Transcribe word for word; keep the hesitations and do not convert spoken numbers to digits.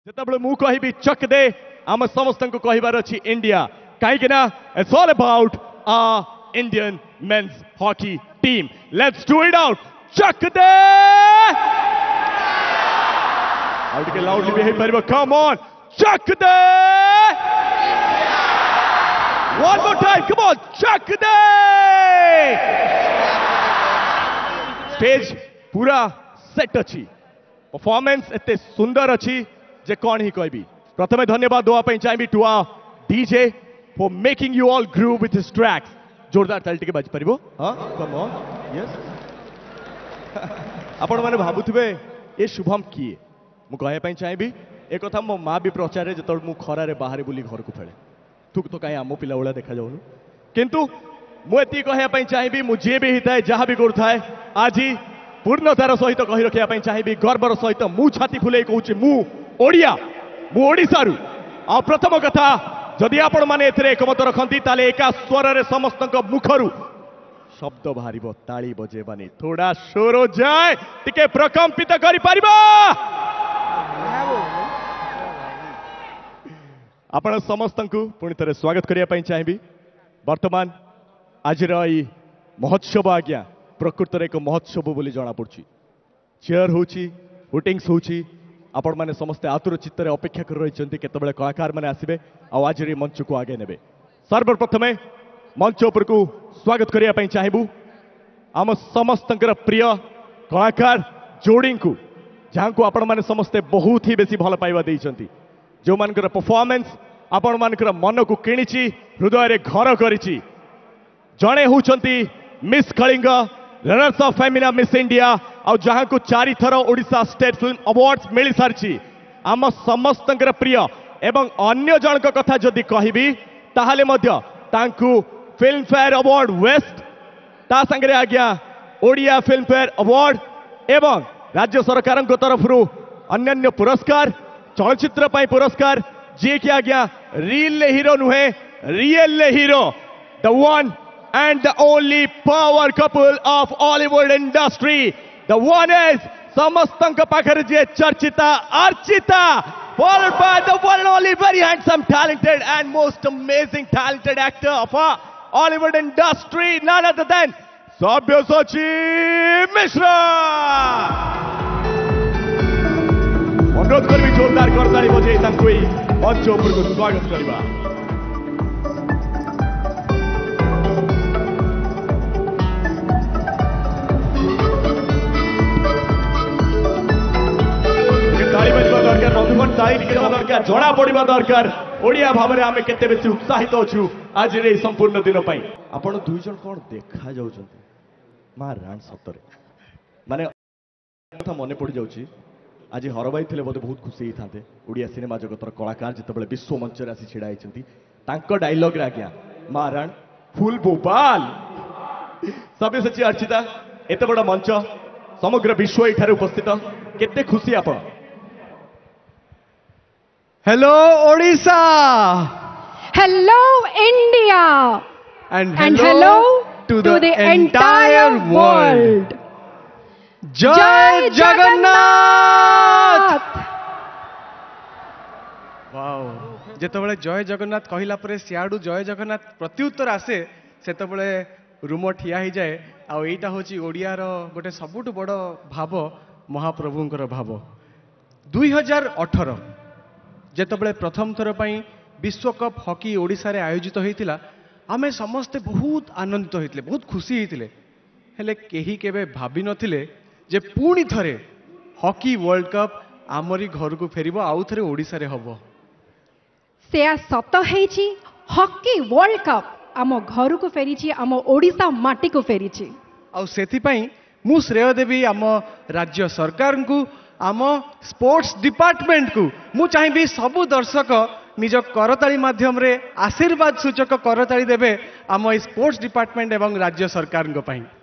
सेतबले मु कहबी चक दे आम समस्त को कहबार अछि इंडिया कहीं ना it's all about our Indian men's hockey team let's do it out चक दे आउट के लाउडली भी परबो कम ऑन चक दे one more time come on चक दे स्टेज पूरा सेट अछि परफॉर्मेंस एते सुंदर अछि जे कौन ही कहबी प्रथमे धन्यवाद देवा चाहिए to our DJ for making you all groove with his tracks जोरदार ताली टिके बाजी परिबो हां कम ऑन यस आपण माने भाबुथिबे ए शुभम किए मु कहया पई चाहिए ए कथा मो मां भी प्रचारे जत मु खरारे बाहर बुली घर को फेळे तू तो काई आमो पिला ओला देखा जाउनु किंतु मु एती कहया पई चाहिए मु जे भी हिताए जहां भी करथाए आज पूर्णतार सहित कहि रखिया पई चाहिए गर्वर सहित मु छाती फुले कहूची मु ओडिया मु ओडिसा रु आ प्रथम कथा जदि आपण माने एथरे एकमत रखंती ताले एका स्वर रे समस्त मुखरु शब्द बाहरिबो ताली बजेबानी थोड़ा शोर जाए टिके प्रकंपित करि परिबा आपण समस्त को पुणी थरे स्वागत करिया पई चाहिबी वर्तमान आज रही महोत्सव आज्ञा प्रकृत एक महोत्सव बोली जना पड़छि चेयर होछि हुटिंग्स होछि आपण माने समस्त आतुर चित्तर अपेक्षा कर रही केतबेले कलाकार माने आसीबे आ आज रे मंच को आगे नेबे सर्वप्रथमे मंच ऊपर को स्वागत करिया पई चाहिबू आम समस्तंकर प्रिय कलाकार जोड़ी को जहां को आपण माने समस्ते बहुत ही बेसी भल पाइबा देइचंती जो मानकर परफॉर्मेंस आपण मानकर मन को किणिची हृदय रे घर करिची जणे होचंती Miss Kalinga runners of Femina Miss India और जहां को चारि थर ओडिशा स्टेट फिल्म अवार्ड्स मिल सारी आम समस्त प्रिय एवं अन्य जन कथा जदि कहबी ताहले मध्य तांकु फिल्म फेयर अवार्ड वेस्ट ता संगे आज्ञा ओडिया फिल्म फेयर अवार्ड एवं राज्य सरकार तरफ अन्य पुरस्कार चलचित्र पाई पुरस्कार जी कि आज्ञा रियल हीरो नुहे real hero the one and the only power couple of Hollywood industry. The one is Samastanka Pakarje Charchita Archita, followed by the one and only very handsome, talented and most amazing talented actor of our Hollywood industry, none other than Sabyasachi Mishra. अनुरोध करबी जोरदार करताली बजे तांको मंच ऊपर को स्वागत करबा बंधुगण ताली दरकार जना पड़ा दरकार ओडिया भाव में आम केते बेसी उत्साहित अच्छु आज रे संपूर्ण दिन पाई आपण दुई जन कौन देखा जाउछंती मां राण सतरे माने कथा मने पड़ जाउची आज हरबाई थिले बोधे बहुत खुशी ही थाते ओडिया सिनेमा जगतर कलाकार जितेबाला विश्व मंच रे आसी छिड़ा होइछंती तांको डायलॉग रे आज्ञा मां राण फुल भोपाल सब्यसाची अर्चिता एते बड़ा मंच समग्र विश्व एठारे उपस्थित केते खुशी आपण Hello Odisha, hello India, and hello, and hello to, to the, the entire entire world. Jai Jai Jagannath! Wow. जेतबेले जय जगन्नाथ कहला परे सियाडू जय जगन्नाथ प्रत्युत्तर आसे सेतबेले रूम ठिया ही जाए आ एटा होची ओडिया रो गोटे सबुठु बड़ भाव महाप्रभुंकर भाव दुई हजार अठर जेतबेले प्रथम थर पई विश्वकप हॉकी ओडिशा रे आयोजित होइतिला आमे समस्ते बहुत आनंदित होइतिले बहुत खुशी होइतिले हेले केही केबे भाबी नथिले जे पुणी थरे हॉकी वर्ल्ड कप आमरी घर को फेरिबो आउ थरे ओडिशा रे हबो से सत हेची हॉकी वर्ल्ड कप आम घर को फेरीची आम ओडिशा माटी को फेरीची आउ सेथि पई मु श्रेय देवी आम राज्य सरकार को आम स्पोर्ट्स डिपार्टमेंट को मु चाहिए सबु दर्शक निज करताली माध्यम रे आशीर्वाद सूचक करताली देबे आम स्पोर्ट्स डिपार्टमेंट एवं राज्य सरकार को पई।